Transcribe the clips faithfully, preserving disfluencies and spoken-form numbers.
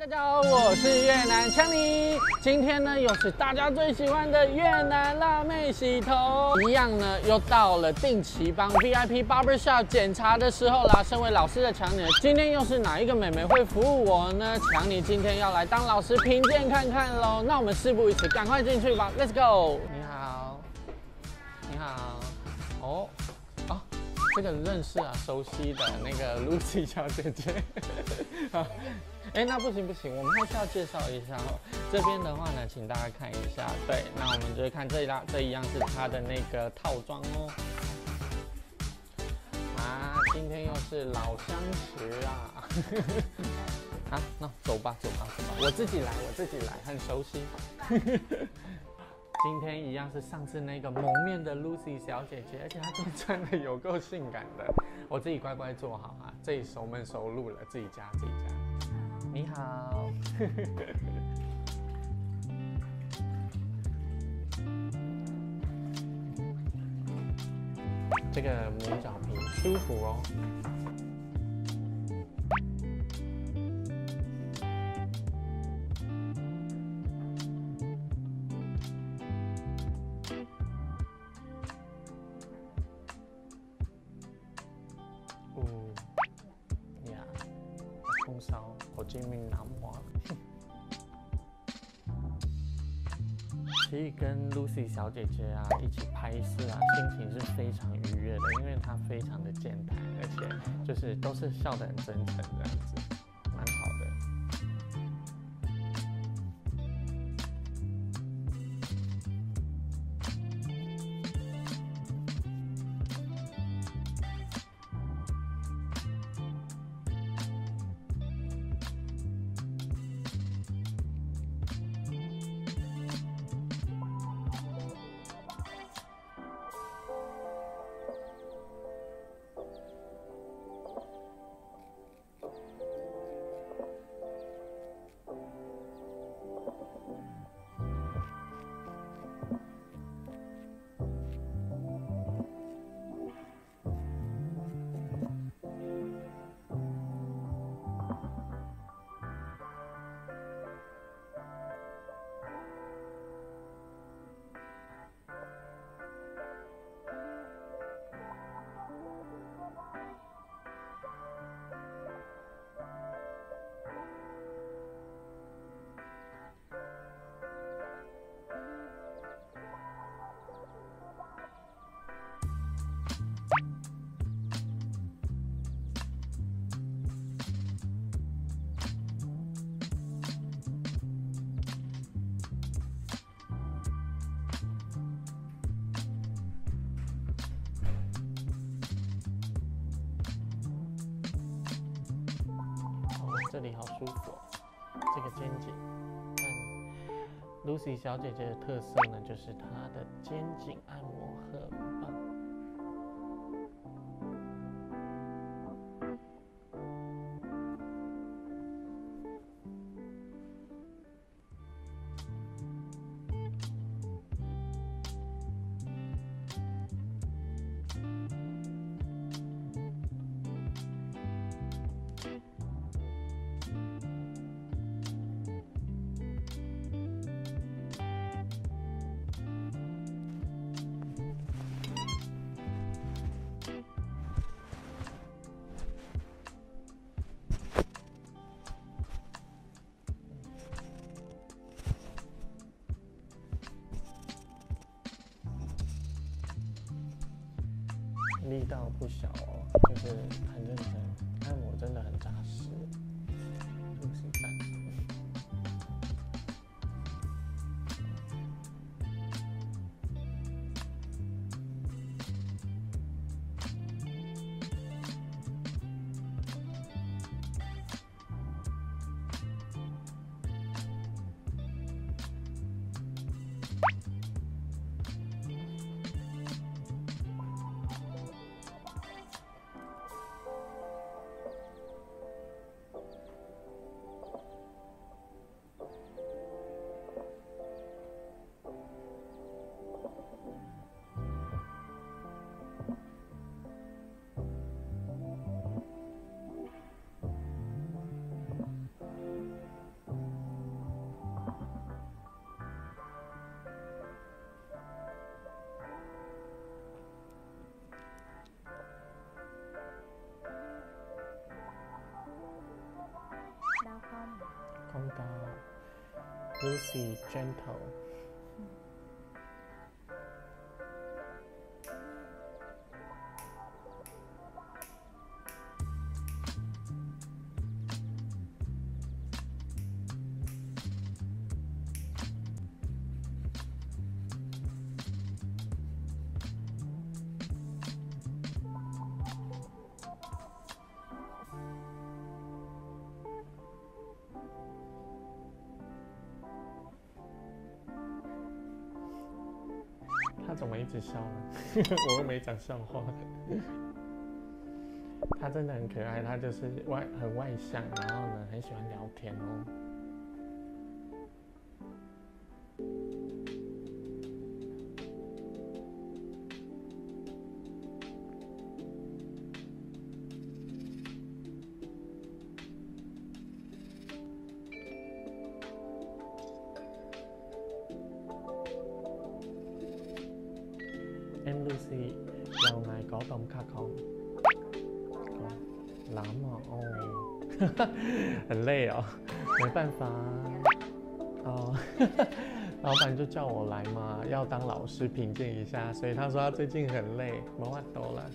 大家好，我是越南强尼。今天呢，又是大家最喜欢的越南辣妹洗头，一样呢，又到了定期帮 V I P Barbershop 检查的时候啦。身为老师的强尼，今天又是哪一个美眉会服务我呢？强尼今天要来当老师评鉴看看喽。那我们事不宜迟，赶快进去吧 ，Let's go。你好，你好，哦，哦。这个认识啊，熟悉的那个 Lucy 小姐姐。好，哎，那不行不行，我们还是要介绍一下哦。这边的话呢，请大家看一下，对，那我们就会看这一啦，这一样是它的那个套装哦。啊，今天又是老相识啊。好，那走吧走吧走吧，我自己来我自己来，很熟悉。今天一样是上次那个蒙面的 Lucy 小姐姐，而且她今天穿的有够性感的，我自己乖乖做好啊，自己熟门熟路了，自己加自己加。你好，这个磨脚皮舒服哦。风骚，我今命难忘。其实跟 Lucy 小姐姐啊一起拍摄啊，心情是非常愉悦的，因为她非常的健谈，而且就是都是笑得很真诚这样子，蛮好的。这里好舒服哦，这个肩颈。但 Lucy 小姐姐的特色呢，就是她的肩颈按摩很棒。力道不小哦，就是很认真，按摩真的很扎实，是不是赞？ Lucy Gentle。他怎么一直笑呢？我又没讲笑话。他真的很可爱，他就是外很外向，然后呢很喜欢聊天哦。Em Lucy 又嗌嗰棟卡康，攬啊哦，很累哦，没办法哦，老板就叫我来嘛，要当老师评鉴一下，所以他说他最近很累，没法度啦。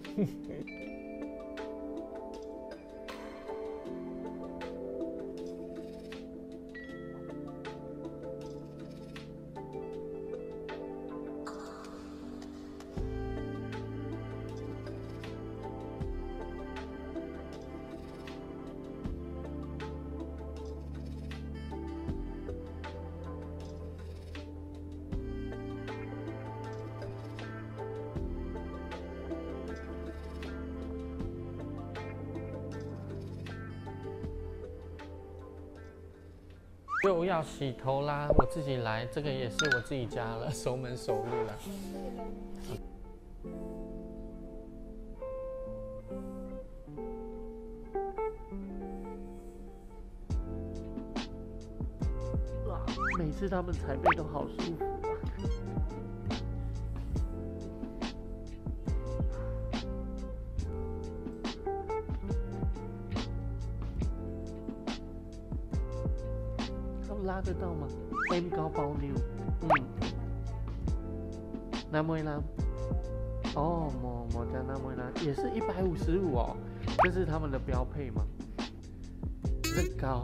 又要洗头啦，我自己来，这个也是我自己家了，熟门熟路了。哇，每次他们踩背都好舒服啊。拉得到吗 ？M 高包妞，嗯，南梅兰，哦，某某家南梅兰也是一百五十五哦，这是他们的标配吗？这高，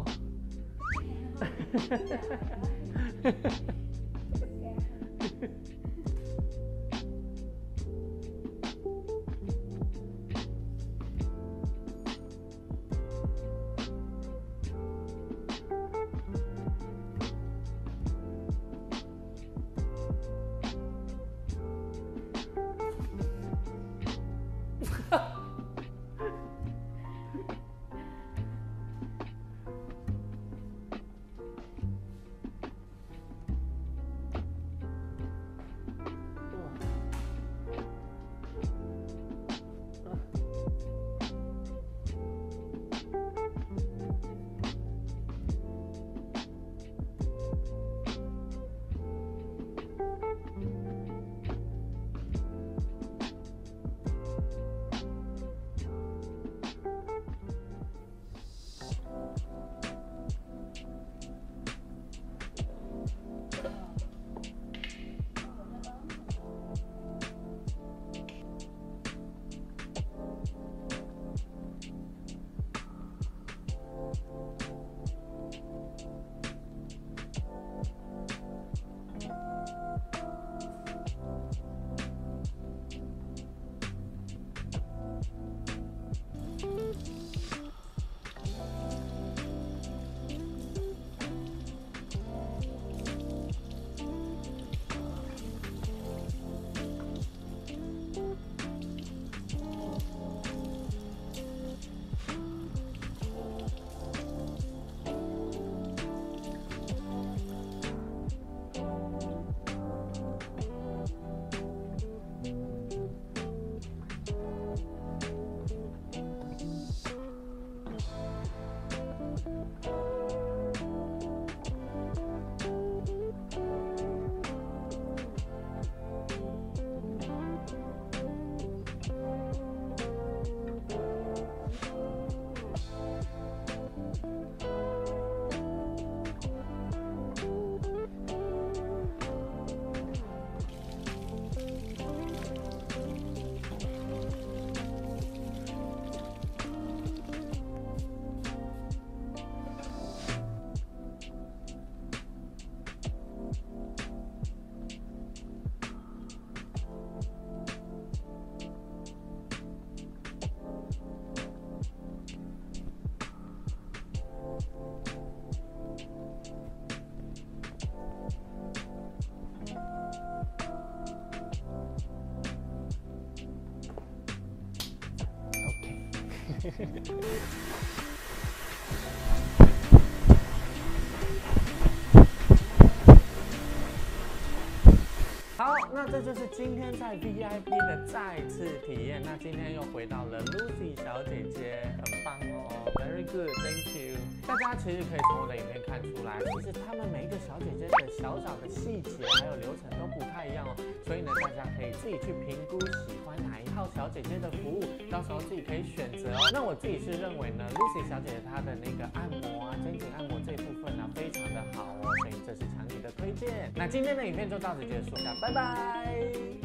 好，那这就是今天在 V I P 的再次体验。那今天又回到了 Lucy 小姐姐，很棒哦 ，Very good，Thank you。大家其实可以从我的影片看出来，其实他们每一个小姐姐的小小的细节还有流程都不太一样哦。所以呢，大家可以自己去评估喜欢哪一号小姐姐的服务，到时候自己可以选择哦。那我自己是认为呢 ，Lucy 小姐姐她的那个按摩啊、肩颈按摩这一部分呢、啊，非常的好哦，所以这是强力的推荐。那今天的影片就到此结束了，拜拜。